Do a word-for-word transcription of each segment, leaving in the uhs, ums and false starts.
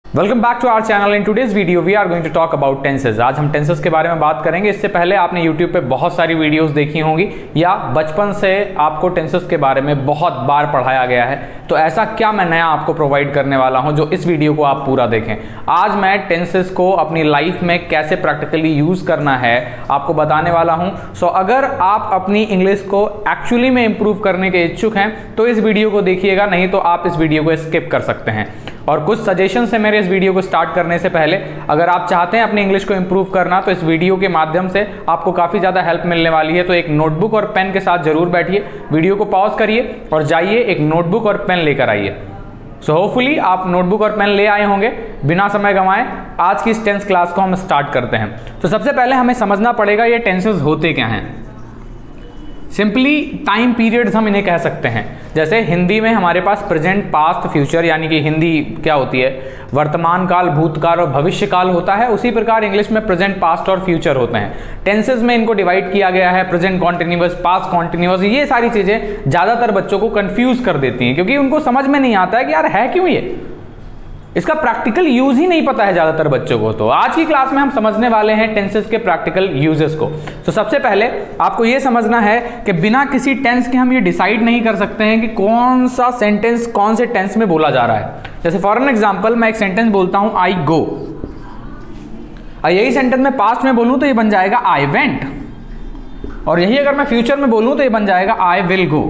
Welcome back to our channel. In today's video we are going to talk about tenses. आज हम tenses के बारे में बात करेंगे। इससे पहले आपने यूट्यूब पे बहुत सारी वीडियोस देखी होंगी या बचपन से आपको टेंसेज के बारे में बहुत बार पढ़ाया गया है। तो ऐसा क्या मैं नया आपको प्रोवाइड करने वाला हूं जो इस वीडियो को आप पूरा देखें। आज मैं टेंसेज को अपनी लाइफ में कैसे प्रैक्टिकली यूज करना है आपको बताने वाला हूं। सो so, अगर आप अपनी इंग्लिश को एक्चुअली में इंप्रूव करने के इच्छुक हैं तो इस वीडियो को देखिएगा, नहीं तो आप इस वीडियो को स्किप कर सकते हैं। और कुछ सजेशंस है मेरे इस वीडियो को स्टार्ट करने से पहले। अगर आप चाहते हैं अपनी इंग्लिश को इंप्रूव करना तो इस वीडियो के माध्यम से आपको काफ़ी ज़्यादा हेल्प मिलने वाली है। तो एक नोटबुक और पेन के साथ जरूर बैठिए, वीडियो को पॉज करिए और जाइए एक नोटबुक और पेन लेकर आइए। सो होपफुली आप नोटबुक और पेन ले आए होंगे। बिना समय गंवाए आज की इस टेंस क्लास को हम स्टार्ट करते हैं। तो सबसे पहले हमें समझना पड़ेगा ये टेंसेस होते क्या हैं। सिंपली टाइम पीरियड्स हम इन्हें कह सकते हैं। जैसे हिंदी में हमारे पास प्रेजेंट, पास्ट, फ्यूचर, यानी कि हिंदी क्या होती है, वर्तमान काल, भूतकाल और भविष्य काल होता है। उसी प्रकार इंग्लिश में प्रेजेंट, पास्ट और फ्यूचर होते हैं। टेंसेस में इनको डिवाइड किया गया है, प्रेजेंट कॉन्टिन्यूअस, पास्ट कॉन्टिन्यूअस। ये सारी चीजें ज्यादातर बच्चों को कंफ्यूज कर देती हैं क्योंकि उनको समझ में नहीं आता है कि यार है क्यों ये, इसका प्रैक्टिकल यूज ही नहीं पता है ज्यादातर बच्चों को। तो आज की क्लास में हम समझने वाले हैं टेंसेस के प्रैक्टिकल यूजेस को। तो सबसे पहले आपको यह समझना है कि बिना किसी टेंस के हम ये डिसाइड नहीं कर सकते हैं कि कौन सा सेंटेंस कौन से टेंस में बोला जा रहा है। जैसे फॉर एन एग्जांपल मैं एक सेंटेंस बोलता हूं आई गो, और यही सेंटेंस मैं पास्ट में बोलूं तो ये बन जाएगा आई वेंट, और यही अगर मैं फ्यूचर में बोलूं तो ये बन जाएगा आई विल गो।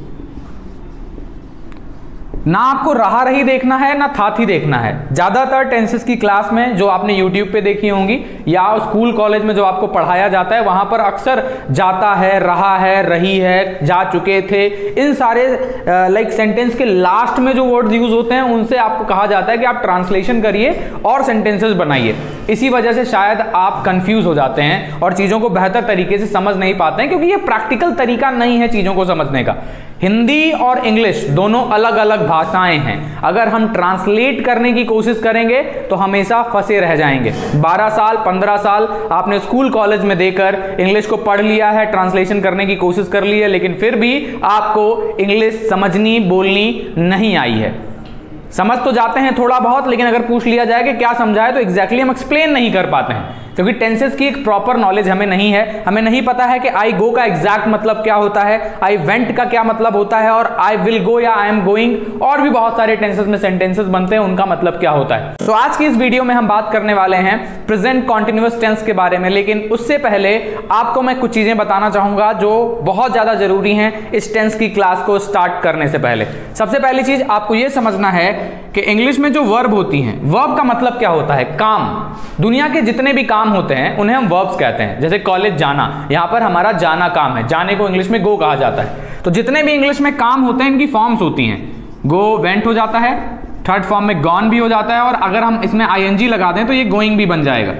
ना आपको रहा रही देखना है ना था थी देखना है। ज्यादातर टेंसेस की क्लास में जो आपने यूट्यूब पे देखी होंगी या स्कूल कॉलेज में जो आपको पढ़ाया जाता है वहां पर अक्सर जाता है, रहा है, रही है, जा चुके थे, इन सारे लाइक सेंटेंस के लास्ट में जो वर्ड्स यूज होते हैं उनसे आपको कहा जाता है कि आप ट्रांसलेशन करिए और सेंटेंसेस बनाइए। इसी वजह से शायद आप कंफ्यूज हो जाते हैं और चीजों को बेहतर तरीके से समझ नहीं पाते हैं, क्योंकि ये प्रैक्टिकल तरीका नहीं है चीजों को समझने का। हिंदी और इंग्लिश दोनों अलग अलग भाषाएं हैं। अगर हम ट्रांसलेट करने की कोशिश करेंगे तो हमेशा फंसे रह जाएंगे। बारह साल पंद्रह साल आपने स्कूल कॉलेज में देकर इंग्लिश को पढ़ लिया है, ट्रांसलेशन करने की कोशिश कर ली है, लेकिन फिर भी आपको इंग्लिश समझनी बोलनी नहीं आई है। समझ तो जाते हैं थोड़ा बहुत, लेकिन अगर पूछ लिया जाए कि क्या समझा है तो एग्जैक्टली हम एक्सप्लेन नहीं कर पाते हैं, क्योंकि टेंसेस की एक प्रॉपर नॉलेज हमें नहीं है। हमें नहीं पता है कि आई गो का एग्जैक्ट मतलब क्या होता है, आई वेंट का क्या मतलब होता है, और आई विल गो या आई एम गोइंग और भी बहुत सारे टेंसेस में सेंटेंसेस बनते हैं, उनका मतलब क्या होता है। तो आज की इस वीडियो में हम बात करने वाले हैं प्रेजेंट कॉन्टिन्यूअस टेंस के बारे में। लेकिन उससे पहले आपको मैं कुछ चीजें बताना चाहूंगा जो बहुत ज्यादा जरूरी हैं इस टेंस की क्लास को स्टार्ट करने से पहले। सबसे पहली चीज आपको यह समझना है कि इंग्लिश में जो वर्ब होती हैं, वर्ब का मतलब क्या होता है, काम। दुनिया के जितने भी काम होते हैं उन्हें हम वर्ब्स कहते हैं। जैसे कॉलेज जाना, यहां पर हमारा जाना काम है, जाने को इंग्लिश में गो कहा जाता है। तो जितने भी इंग्लिश में काम होते हैं इनकी फॉर्म्स होती हैं। गो वेंट हो जाता है, थर्ड फॉर्म में गॉन भी हो जाता है, और अगर हम इसमें आईएनजी लगा दें तो ये गोइंग भी बन जाएगा।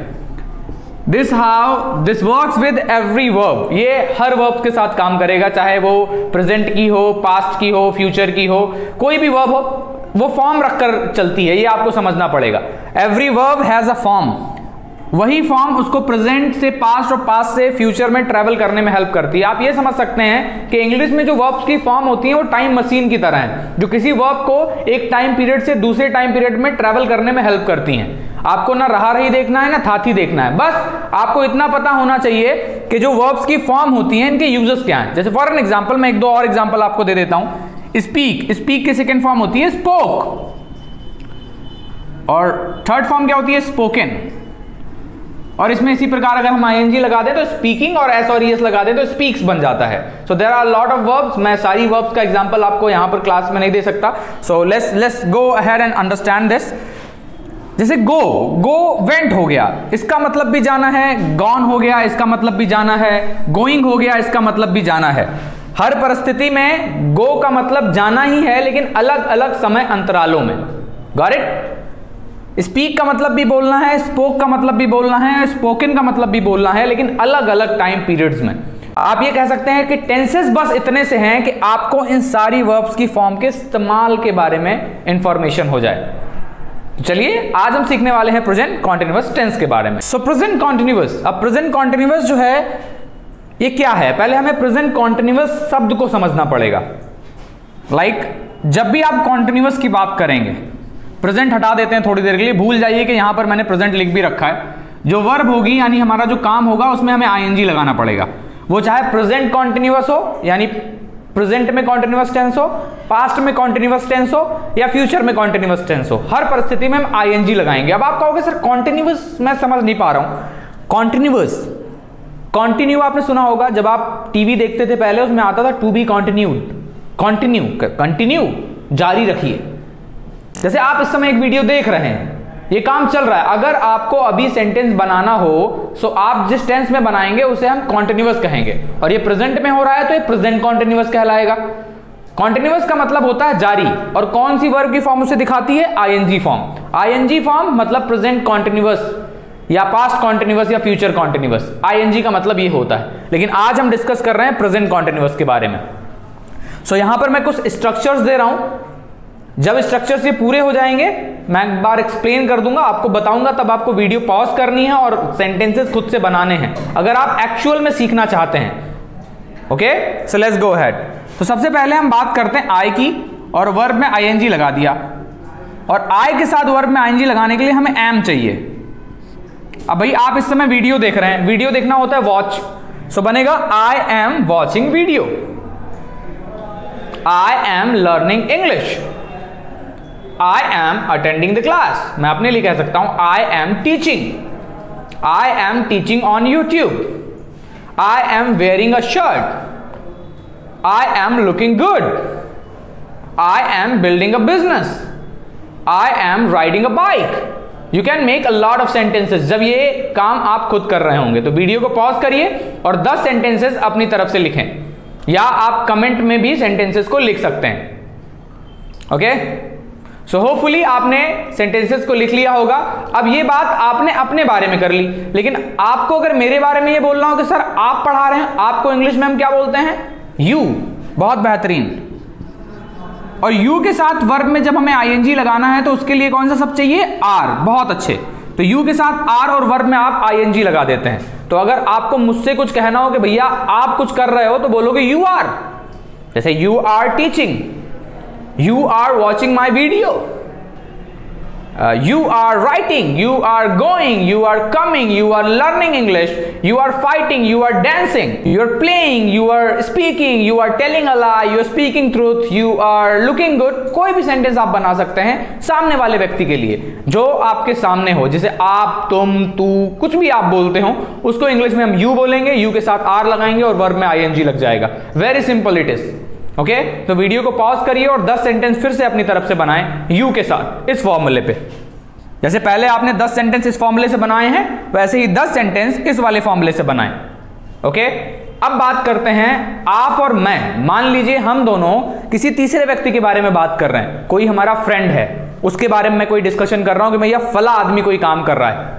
This how this works with every verb, ये हर वर्ब के साथ काम करेगा, चाहे वो प्रेजेंट की हो, पास्ट की हो, फ्यूचर की हो, कोई भी वर्ब हो वो फॉर्म रखकर चलती है, ये आपको समझना पड़ेगा। Every verb has a form, वही फॉर्म उसको प्रेजेंट से पास्ट और पास्ट से फ्यूचर में ट्रैवल करने में हेल्प करती है। आप ये समझ सकते हैं कि इंग्लिश में जो वर्ब्स की फॉर्म होती है वो टाइम मशीन की तरह है, जो किसी वर्ब को एक टाइम पीरियड से दूसरे टाइम पीरियड में ट्रैवल करने में हेल्प करती हैं। आपको ना रहा रही देखना है ना था थी देखना है, बस आपको इतना पता होना चाहिए कि जो वर्ब्स की फॉर्म होती हैं इनके यूजेस क्या हैं। जैसे फॉर एन एग्जाम्पल मैं एक दो और एग्जाम्पल आपको दे देता हूं। स्पीक, स्पीक की सेकेंड फॉर्म होती है स्पोक, और थर्ड फॉर्म क्या होती है स्पोकन। और इसमें इसी प्रकार अगर हम आईएनजी लगा दें तो स्पीकिंग, और एस और ईएस लगा दें तो स्पीक्स बन जाता है। So there are lot of verbs. मैं सारी वर्ब्स का एग्जांपल आपको यहां पर क्लास में नहीं दे सकता। So let's let's go ahead and understand this. जैसे गो, गो वेंट हो गया, इसका मतलब भी जाना है, गॉन हो गया इसका मतलब भी जाना है, गोइंग हो गया इसका मतलब भी जाना है। हर परिस्थिति में गो का मतलब जाना ही है, लेकिन अलग अलग समय अंतरालों में। Got it? स्पीक का मतलब भी बोलना है, स्पोक का मतलब भी बोलना है, स्पोकन का मतलब भी बोलना है, लेकिन अलग अलग टाइम पीरियड्स में। आप ये कह सकते हैं कि टेंसेस बस इतने से हैं कि आपको इन सारी वर्ब्स की फॉर्म के इस्तेमाल के बारे में इंफॉर्मेशन हो जाए। तो चलिए आज हम सीखने वाले हैं प्रेजेंट कॉन्टिन्यूअस टेंस के बारे में। सो प्रेजेंट कॉन्टिन्यूअस, अब प्रेजेंट कॉन्टिन्यूअस जो है ये क्या है, पहले हमें प्रेजेंट कॉन्टिन्यूअस शब्द को समझना पड़ेगा। लाइक like, जब भी आप कॉन्टिन्यूअस की बात करेंगे प्रेजेंट हटा देते हैं थोड़ी देर के लिए, भूल जाइए कि यहां पर मैंने प्रेजेंट लिख भी रखा है। जो वर्ब होगी यानी हमारा जो काम होगा उसमें हमें आईएनजी लगाना पड़ेगा, वो चाहे प्रेजेंट कॉन्टिन्यूअस हो यानी प्रेजेंट में कॉन्टिन्यूअस टेंस हो, पास्ट में कॉन्टिन्यूअस टेंस हो या फ्यूचर में कॉन्टिन्यूअस टेंस हो, हर परिस्थिति में हम आईएनजी लगाएंगे। अब आप कहोगे सर कॉन्टिन्यूअस मैं समझ नहीं पा रहा हूं। कॉन्टिन्यूअस, कॉन्टिन्यू आपने सुना होगा, जब आप टीवी देखते थे पहले उसमें आता था to be continued, continue continue जारी रखिए। जैसे आप इस समय एक वीडियो देख रहे हैं, ये काम चल रहा है, अगर आपको अभी सेंटेंस बनाना हो तो आप जिस टेंस में बनाएंगे उसे हम कॉन्टिन्यूअस कहेंगे, और ये प्रेजेंट में हो रहा है तो ये प्रेजेंट कॉन्टिन्यूअस कहलाएगा। कॉन्टिन्यूअस का मतलब होता है जारी, और कौन सी वर्ब की फॉर्म उसे दिखाती है? ING form. आईएनजी फॉर्म मतलब प्रेजेंट कॉन्टिन्यूअस या पास्ट कॉन्टिन्यूअस या फ्यूचर कॉन्टिन्यूअस, आईएनजी का मतलब ये होता है। लेकिन आज हम डिस्कस कर रहे हैं प्रेजेंट कॉन्टिन्यूअस के बारे में। सो so, यहां पर मैं कुछ स्ट्रक्चर्स दे रहा हूं, जब स्ट्रक्चर्स ये पूरे हो जाएंगे मैं एक बार एक्सप्लेन कर दूंगा, आपको बताऊंगा, तब आपको वीडियो पॉज करनी है और सेंटेंसेस खुद से बनाने हैं अगर आप एक्चुअल में सीखना चाहते हैं। Okay, so let's go ahead. तो सबसे पहले हम बात करते हैं आई की, और वर्ब में आईएनजी लगा दिया, और आई के साथ वर्ब में आईएनजी लगाने के लिए हमें एम चाहिए। अब भाई आप इस समय वीडियो देख रहे हैं, वीडियो देखना होता है वॉच, सो बनेगा I am watching video, I am learning English, I am attending the class। मैं अपने लिए कह सकता हूं I am teaching, I am teaching on YouTube, I am wearing a shirt, I am looking good, I am building a business, I am riding a bike। You can make a lot of sentences। जब ये काम आप खुद कर रहे होंगे तो video को पॉज करिए और दस सेंटेंसेस अपनी तरफ से लिखें, या आप कमेंट में भी सेंटेंसेस को लिख सकते हैं। ओके, सो होपफुली आपने सेंटेंसेस को लिख लिया होगा। अब ये बात आपने अपने बारे में कर ली, लेकिन आपको अगर मेरे बारे में ये बोलना हो कि सर आप पढ़ा रहे हैं, आपको इंग्लिश में हम क्या बोलते हैं? यू। बहुत बेहतरीन। और यू के साथ वर्ब में जब हमें आईएनजी लगाना है तो उसके लिए कौन सा सब चाहिए? आर। बहुत अच्छे, तो यू के साथ आर और वर्ब में आप आईएनजी लगा देते हैं। तो अगर आपको मुझसे कुछ कहना हो कि भैया आप कुछ कर रहे हो, तो बोलोगे यू आर। जैसे you are teaching, you are watching my video, uh, you are writing, you are going, you are coming, you are learning English, you are fighting, you are dancing, you are playing, you are speaking, you are telling a lie, you are speaking truth, you are looking good। कोई भी sentence आप बना सकते हैं सामने वाले व्यक्ति के लिए जो आपके सामने हो, जैसे आप, तुम, तू, कुछ भी आप बोलते हो उसको इंग्लिश में हम यू बोलेंगे, यू के साथ आर लगाएंगे और वर्ब में आईएनजी लग जाएगा। Very simple it is. Okay okay? तो वीडियो को पॉज करिए और दस सेंटेंस फिर से अपनी तरफ से बनाएं यू के साथ इस फॉर्मूले पे। जैसे पहले आपने दस सेंटेंस इस फॉर्मूले से बनाए हैं, वैसे ही दस सेंटेंस इस वाले फॉर्मूले से बनाएं। Okay okay? अब बात करते हैं आप और मैं। मान लीजिए हम दोनों किसी तीसरे व्यक्ति के बारे में बात कर रहे हैं, कोई हमारा फ्रेंड है, उसके बारे में मैं कोई डिस्कशन कर रहा हूं कि भैया फला आदमी कोई काम कर रहा है,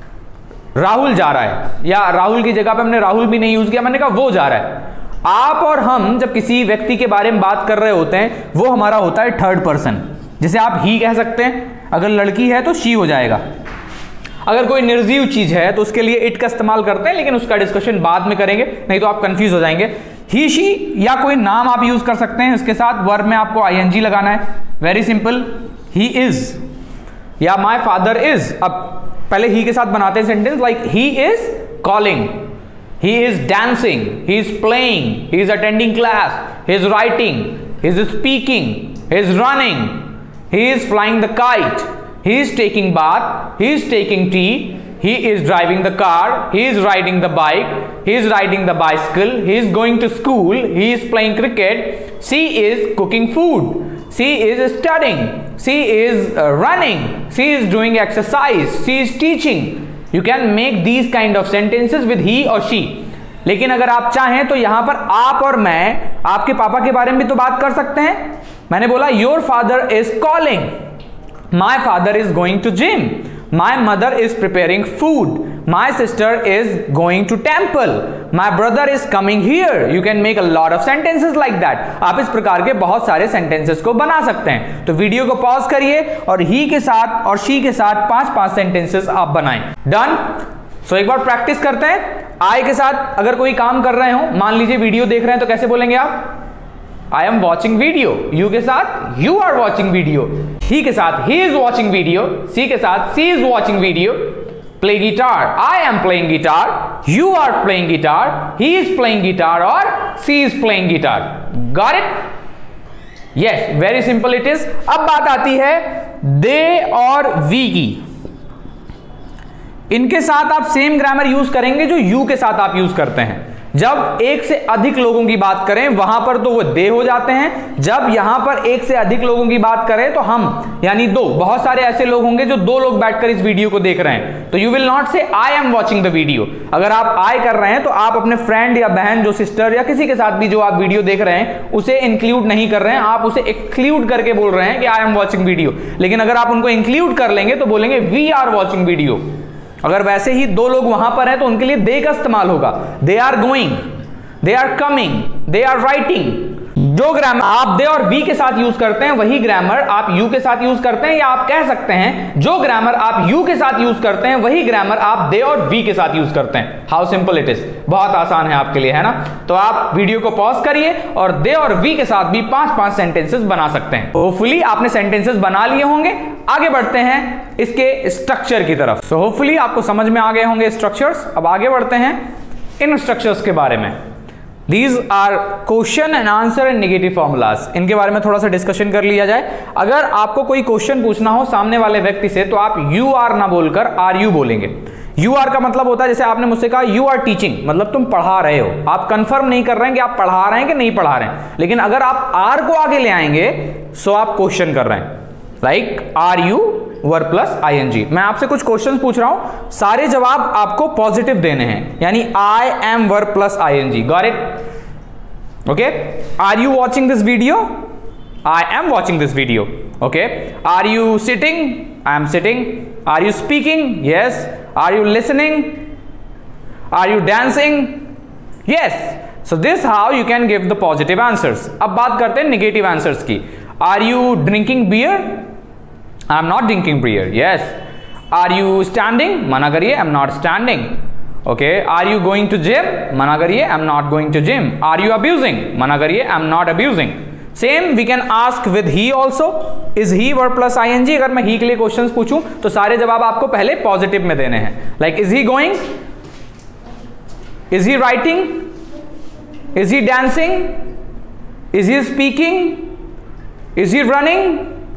राहुल जा रहा है, या राहुल की जगह पे हमने राहुल भी नहीं यूज किया, मैंने कहा वो जा रहा है। आप और हम जब किसी व्यक्ति के बारे में बात कर रहे होते हैं वो हमारा होता है थर्ड पर्सन, जिसे आप ही कह सकते हैं, अगर लड़की है तो शी हो जाएगा, अगर कोई निर्जीव चीज है तो उसके लिए इट का इस्तेमाल करते हैं, लेकिन उसका डिस्कशन बाद में करेंगे, नहीं तो आप कंफ्यूज हो जाएंगे। ही शी या कोई नाम आप यूज कर सकते हैं, उसके साथ वर्ब में आपको आईएनजी लगाना है। वेरी सिंपल, ही इज या माय फादर इज। अब पहले ही के साथ बनाते हैं sentence, like he is calling, he is dancing, he is playing, he is attending class, he is writing, he is speaking, he is running, he is flying the kite, he is taking bath, he is taking tea, he is driving the car, he is riding the bike, he is riding the bicycle, he is going to school, he is playing cricket, she is cooking food, she is studying, she is uh, running, she is doing exercise, she is teaching। You can make these kind of sentences with he or she। लेकिन अगर आप चाहें तो यहां पर आप और मैं आपके पापा के बारे में भी तो बात कर सकते हैं। मैंने बोला your father is calling, my father is going to gym, my mother is preparing food, my sister is going to temple, my brother is coming here। You can make a lot of sentences like that। आप इस प्रकार के बहुत सारे sentences को बना सकते हैं। तो वीडियो को पॉज करिए और he के साथ और she के साथ पांच पांच sentences आप बनाएं। डन। सो एक बार प्रैक्टिस करते हैं। I के साथ अगर कोई काम कर रहे हो, मान लीजिए वीडियो देख रहे हैं, तो कैसे बोलेंगे आप? I am watching video, you के साथ you are watching video, he के साथ he is watching video, she के साथ she is watching video. Play guitar, I am playing guitar, you are playing guitar, he is playing guitar और she is playing guitar. Got it? Yes, very simple it is. अब बात आती है दे और we की। इनके साथ आप सेम ग्रामर यूज करेंगे जो यू के साथ आप यूज करते हैं। जब एक से अधिक लोगों की बात करें वहां पर तो वो दे हो जाते हैं, जब यहां पर एक से अधिक लोगों की बात करें तो हम यानी दो, बहुत सारे ऐसे लोग होंगे जो दो लोग बैठकर इस वीडियो को देख रहे हैं, तो you will not say I am watching the video. अगर आप आई कर रहे हैं तो आप अपने फ्रेंड या बहन, जो सिस्टर या किसी के साथ भी जो आप वीडियो देख रहे हैं उसे इंक्लूड नहीं कर रहे हैं, आप उसे एक्सक्लूड करके बोल रहे हैं कि आई एम वॉचिंग वीडियो। लेकिन अगर आप उनको इंक्लूड कर लेंगे तो बोलेंगे वी आर वॉचिंग वीडियो। अगर वैसे ही दो लोग वहां पर हैं तो उनके लिए दे का इस्तेमाल होगा। They are going, they are coming, they are writing. जो ग्रामर आप दे और वी के साथ यूज करते हैं वही ग्रामर आप यू के साथ यूज करते हैं, या आप कह सकते हैं जो ग्रामर आप यू के साथ यूज करते हैं वही ग्रामर आप दे और वी के साथ यूज करते हैं। हाउ सिंपल इट इज, बहुत आसान है आपके लिए, है ना? तो आप वीडियो को पॉज करिए और दे और वी के साथ भी पांच पांच सेंटेंसेस बना सकते हैं। होपफुली आपने सेंटेंसेस बना लिए होंगे। आगे बढ़ते हैं इसके स्ट्रक्चर की तरफ। सो होपफुली आपको समझ में आ गए होंगे स्ट्रक्चर्स। अब आगे बढ़ते हैं इन स्ट्रक्चर्स के बारे में। These are question and answer and negative formulas. इनके बारे में थोड़ा सा डिस्कशन कर लिया जाए। अगर आपको कोई क्वेश्चन पूछना हो सामने वाले व्यक्ति से तो आप यू आर ना बोलकर आर यू बोलेंगे। यू आर का मतलब होता है, जैसे आपने मुझसे कहा यू आर टीचिंग, मतलब तुम पढ़ा रहे हो। आप कंफर्म नहीं कर रहे हैं कि आप पढ़ा रहे हैं कि नहीं पढ़ा रहे हैं, लेकिन अगर आप आर को आगे ले आएंगे सो आप क्वेश्चन कर रहे हैं। Like are you verb plus ING. मैं आपसे कुछ क्वेश्चंस पूछ रहा हूं, सारे जवाब आपको पॉजिटिव देने हैं, यानी I am verb plus ING. Got it? Okay. Are you watching this video? I am watching this video. Okay. Are you sitting? I am sitting. Are you speaking? Yes. Are you listening? Are you dancing? Yes. So this how you can give the positive answers. अब बात करते हैं negative answers की। Are you drinking beer? I am not drinking beer. Yes. Are you standing? मना करिए, I am not standing. Okay. Are you going to gym? मना करिए, I am not going to gym. Are you abusing? मना करिए, I am not abusing. Same we can ask with he also. Is he verb plus ING? अगर मैं ही के लिए question पूछूं तो सारे जवाब आपको पहले पॉजिटिव में देने हैं। Like is he going? Is he writing? Is he dancing? Is he speaking? Is he running?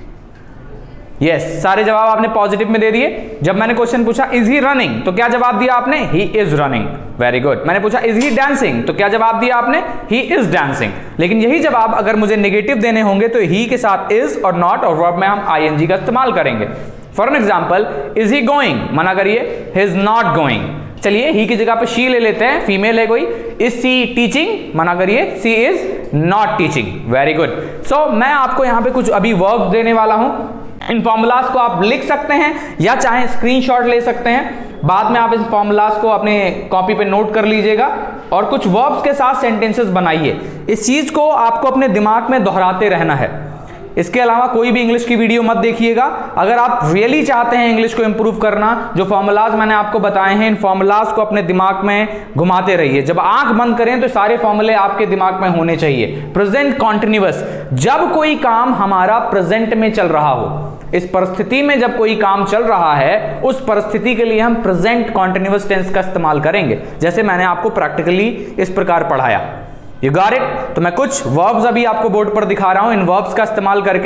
Yes yes, सारे जवाब आपने पॉजिटिव में दे दिए। जब मैंने क्वेश्चन पूछा इज ही रनिंग तो क्या जवाब दिया आपने? He is running. Very good. मैंने पूछा इज ही डांसिंग तो क्या जवाब दिया आपने? He is dancing. लेकिन यही जवाब अगर मुझे नेगेटिव देने होंगे तो ही के साथ इज और नॉट और वर्ब में हम आईएनजी का इस्तेमाल करेंगे। For an example, is he going? मना करिए, ही इज नॉट गोइंग। चलिए ही की जगह पे शी ले लेते हैं, फीमेल है कोई। Is she teaching? मना करिए, she is not teaching. Very good. So मैं आपको यहां पे कुछ अभी वर्ब्स देने वाला हूं। इन फॉर्मूलाज को आप लिख सकते हैं या चाहे स्क्रीनशॉट ले सकते हैं। बाद में आप इन फॉर्मूलाज को अपने कॉपी पे नोट कर लीजिएगा और कुछ वर्ब्स के साथ सेंटेंसेस बनाइए। इस चीज को आपको अपने दिमाग में दोहराते रहना है। इसके अलावा कोई भी इंग्लिश की वीडियो मत देखिएगा। अगर आप रियली चाहते हैं इंग्लिश को इंप्रूव करना, जो फॉर्मूलाज मैंने आपको बताए हैं इन फॉर्मूलाज को अपने दिमाग में घुमाते रहिए। जब आंख बंद करें तो सारे फॉर्मूले आपके दिमाग में होने चाहिए। प्रेजेंट कॉन्टिन्यूअस, जब कोई काम हमारा प्रेजेंट में चल रहा हो, इस परिस्थिति में जब कोई काम चल रहा है उस परिस्थिति के लिए हम प्रेजेंट कॉन्टिन्यूअस टेंस का इस्तेमाल करेंगे, जैसे मैंने आपको प्रैक्टिकली इस प्रकार पढ़ाया। You got it? तो मैं कुछ वर्ब्स अभी आपको बोर्ड पर दिखा रहा हूं। इन वर्ब्स का इस्तेमाल करके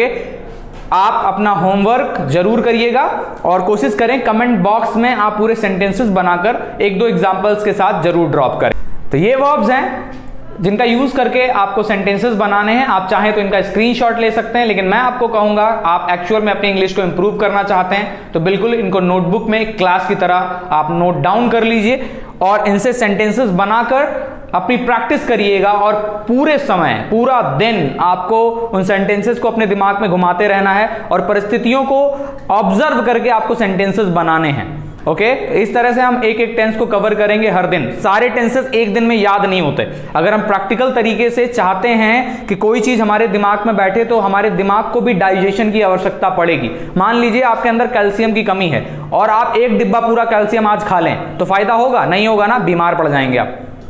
आप अपना होमवर्क जरूर करिएगा और कोशिश करें कमेंट बॉक्स में आप पूरे सेंटेंसेस बनाकर एक दो एग्जांपल्स के साथ जरूर ड्रॉप करें। तो ये वर्ब्स हैं जिनका यूज करके आपको सेंटेंसेस बनाने हैं। आप चाहें तो इनका स्क्रीनशॉट ले सकते हैं, लेकिन मैं आपको कहूंगा आप एक्चुअल में अपनी इंग्लिश को इंप्रूव करना चाहते हैं तो बिल्कुल इनको नोटबुक में क्लास की तरह आप नोट डाउन कर लीजिए और इनसे सेंटेंसेस बनाकर अपनी प्रैक्टिस करिएगा। और पूरे समय, पूरा दिन आपको उन सेंटेंसेस को अपने दिमाग में घुमाते रहना है और परिस्थितियों को ऑब्जर्व करके आपको सेंटेंसेस बनाने हैं। Okay okay? इस तरह से हम एक एक टेंस को कवर करेंगे हर दिन। सारे टेंसेस एक दिन में याद नहीं होते। अगर हम प्रैक्टिकल तरीके से चाहते हैं कि कोई चीज हमारे दिमाग में बैठे तो हमारे दिमाग को भी डाइजेशन की आवश्यकता पड़ेगी। मान लीजिए आपके अंदर कैल्शियम की कमी है और आप एक डिब्बा पूरा कैल्शियम आज खा लें तो फायदा होगा? नहीं होगा ना, बीमार पड़ जाएंगे आप।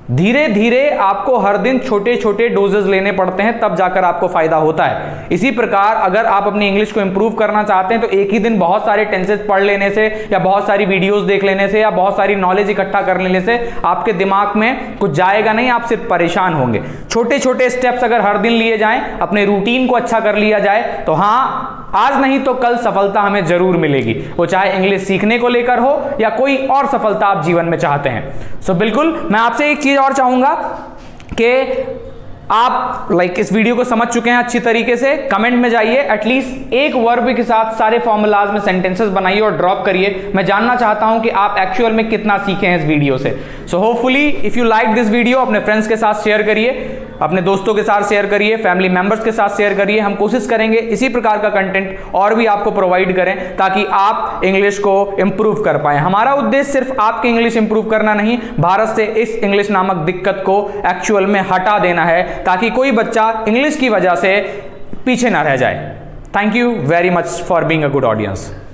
धीरे धीरे आपको हर दिन छोटे छोटे डोजेस लेने पड़ते हैं, तब जाकर आपको फायदा होता है। इसी प्रकार अगर आप अपनी इंग्लिश को इंप्रूव करना चाहते हैं तो एक ही दिन बहुत सारे टेंसेस पढ़ लेने से या बहुत सारी वीडियोस देख लेने से या बहुत सारी नॉलेज इकट्ठा कर लेने से आपके दिमाग में कुछ जाएगा नहीं, आप सिर्फ परेशान होंगे। छोटे छोटे स्टेप्स अगर हर दिन लिए जाएं, अपने रूटीन को अच्छा कर लिया जाए, तो हाँ, आज नहीं तो कल सफलता हमें जरूर मिलेगी, वो चाहे इंग्लिश सीखने को लेकर हो या कोई और सफलता आप जीवन में चाहते हैं। सो बिल्कुल मैं आपसे एक चीज और चाहूंगा कि आप लाइक इस वीडियो को समझ चुके हैं अच्छी तरीके से। कमेंट में जाइए, एटलीस्ट एक वर्ब के साथ सारे फॉर्मूलाज में सेंटेंसेस बनाइए और ड्रॉप करिए। मैं जानना चाहता हूं कि आप एक्चुअल में कितना सीखे हैं इस वीडियो से। So hopefully if you like this video, अपने फ्रेंड्स के साथ शेयर करिए, अपने दोस्तों के साथ शेयर करिए, फैमिली मेंबर्स के साथ शेयर करिए। हम कोशिश करेंगे इसी प्रकार का कंटेंट और भी आपको प्रोवाइड करें ताकि आप इंग्लिश को इंप्रूव कर पाएं। हमारा उद्देश्य सिर्फ आपकी इंग्लिश इंप्रूव करना नहीं, भारत से इस इंग्लिश नामक दिक्कत को एक्चुअल में हटा देना है ताकि कोई बच्चा इंग्लिश की वजह से पीछे ना रह जाए। Thank you very much for being a good audience.